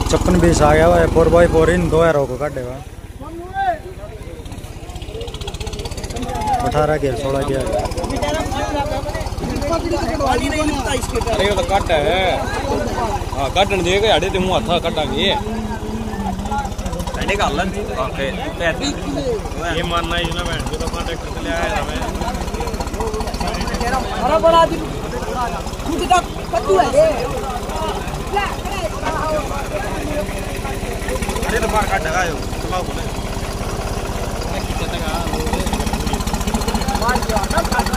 56-20 आ गया भाई 4x4 इन 2 arrow को काटेगा 18 के 16 के अरे तो कट है हां कटन दे के आड़े ते मुंह हाथ कटांगे अरे गल ओके ये मानना ही ना मैं तो कॉन्ट्रैक्टर से ले आया मैं अरे बड़ा आदमी खुद का कद्दू है अरे तो बाहर काट लगाओ चलाओ बोले